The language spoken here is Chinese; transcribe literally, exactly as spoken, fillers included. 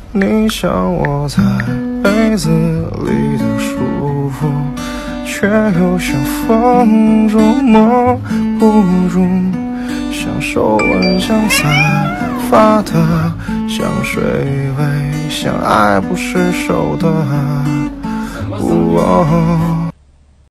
你想我在被子里的舒服，却又像风中模糊住，像手吻像散发的香水味，像爱不释手的哦